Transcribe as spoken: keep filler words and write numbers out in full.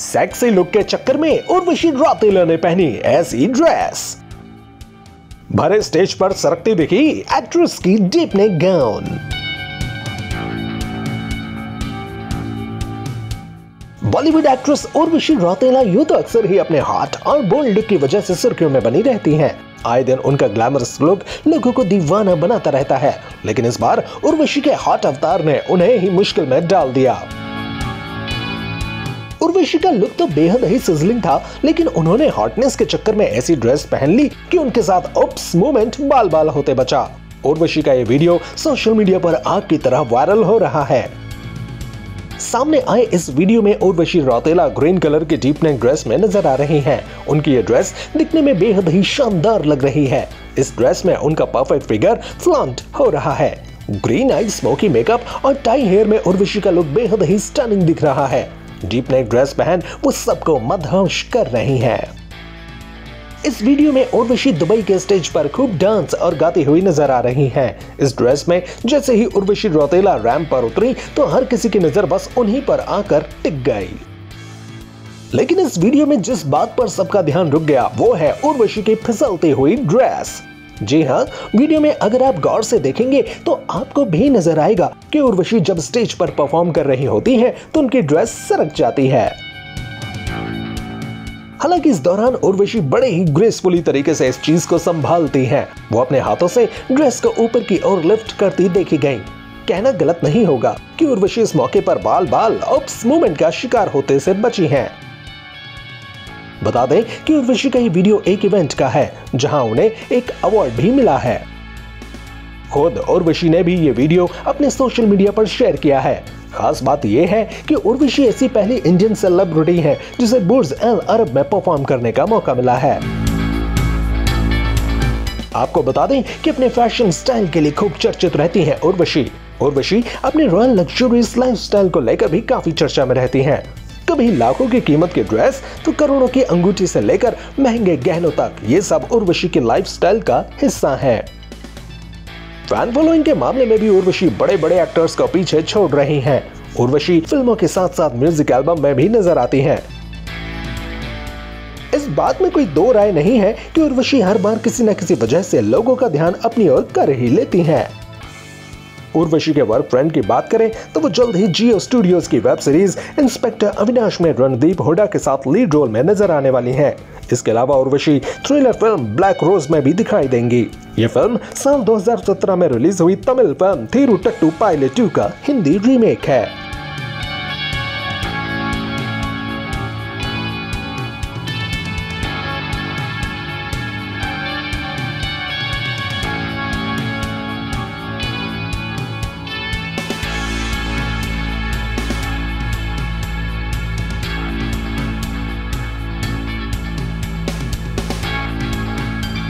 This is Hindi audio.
सेक्सी लुक के चक्कर में उर्वशी रौतेला ने पहनी ऐसी ड्रेस। भरे स्टेज पर सरकती दिखी एक्ट्रेस की deep neck gown. Bollywood actress Urvashi Rautela यूं तो अक्सर ही अपने हॉट और बोल्ड लुक की वजह से सुर्खियों में बनी रहती हैं। आए दिन उनका ग्लैमरस लुक लोगों को दीवाना बनाता रहता है, लेकिन इस बार उर्वशी के हॉट अवतार ने उन्हें ही मुश्किल में डाल दिया। उर्वशी का लुक तो बेहद ही सिजलिंग था, लेकिन उन्होंने हॉटनेस के चक्कर में ऐसी ड्रेस पहन ली कि उनके साथ उप्स मूवमेंट बाल बाल होते बचा। उर्वशी का ये वीडियो सोशल मीडिया पर आग की तरह वायरल हो रहा है। सामने आए इस वीडियो में उर्वशी रौतेला ग्रीन कलर की डीप नेक ड्रेस में नजर आ रही हैं। उनकी ये ड्रेस दिखने में बेहद ही शानदार लग रही है। इस ड्रेस में उनका परफेक्ट फिगर फ्लॉन्ट हो रहा है। ग्रीन आई स्मोकी मेकअप और टाई हेयर में उर्वशी का लुक बेहद ही स्टनिंग दिख रहा है। डीप नेक ड्रेस पहन वो सबको मदहोश कर रही हैं। इस वीडियो में उर्वशी दुबई के स्टेज पर खूब डांस और गाती हुई नजर आ रही हैं। इस ड्रेस में जैसे ही उर्वशी रौतेला रैंप पर उतरी तो हर किसी की नजर बस उन्हीं पर आकर टिक गई। लेकिन इस वीडियो में जिस बात पर सबका ध्यान रुक गया वो है उर्वशी की फिसलती हुई ड्रेस। जी हाँ, वीडियो में अगर आप गौर से देखेंगे तो आपको भी नजर आएगा कि उर्वशी जब स्टेज पर परफॉर्म कर रही होती हैं तो उनकी ड्रेस सरक जाती है। हालांकि इस दौरान उर्वशी बड़े ही ग्रेसफुली तरीके से इस चीज को संभालती हैं। वो अपने हाथों से ड्रेस को ऊपर की ओर लिफ्ट करती देखी गई। कहना गलत नहीं होगा कि उर्वशी इस मौके पर बाल बाल उप्स मूवमेंट का शिकार होते से बची हैं। बता दें कि उर्वशी का ये वीडियो एक इवेंट का है जहां उन्हें एक अवार्ड भी मिला है। खुद उर्वशी ने भी ये वीडियो अपने सोशल मीडिया पर शेयर किया है। खास बात यह है कि उर्वशी ऐसी पहली इंडियन सेलिब्रिटी है जिसे बुर्ज अल अरब में परफॉर्म करने का मौका मिला है। आपको बता दें कि अपने फैशन स्टाइल के लिए खूब चर्चित रहती हैं उर्वशी। उर्वशी अपने रॉयल लग्जरियस लाइफस्टाइल को लेकर भी काफी चर्चा में रहती हैं। कभी लाखों की कीमत की ड्रेस तो करोड़ों की अंगूठी से लेकर महंगे गहनों तक, ये सब उर्वशी के लाइफस्टाइल का हिस्सा है। फैन फॉलोइंग के मामले में भी उर्वशी बड़े बड़े एक्टर्स को पीछे छोड़ रही हैं। उर्वशी फिल्मों के साथ साथ म्यूजिक एल्बम में भी नजर आती हैं। इस बात में कोई दो राय नहीं है कि उर्वशी हर बार किसी न किसी वजह से लोगों का ध्यान अपनी ओर कर ही लेती हैं। उर्वशी के वर्क फ्रेंड की बात करें तो वो जल्द ही जियो स्टूडियोज की वेब सीरीज इंस्पेक्टर अविनाश में रणदीप हुड्डा के साथ लीड रोल में नजर आने वाली हैं। इसके अलावा Urvashi thriller film black rose में भी दिखाई देंगी। ये फिल्म साल दो हज़ार सत्रह में रिलीज हुई तमिल फिल्म थिरुट्टू पायले टू का हिंदी रीमेक है।